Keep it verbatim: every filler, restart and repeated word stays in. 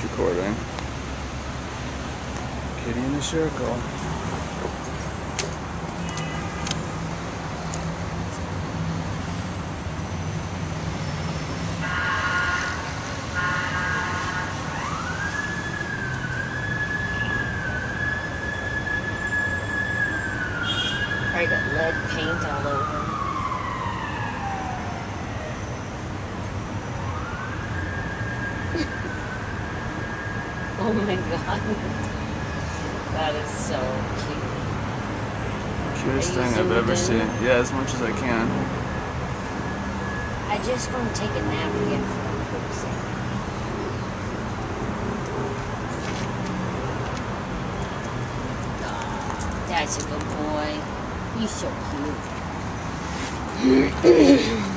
It's recording. Kitty in the circle. I got lead paint all over him. Oh my god. That is so cute. Cutest thing I've ever seen. Yeah, as much as I can. I just want to take a nap again for a quick second. That's a good boy. He's so cute.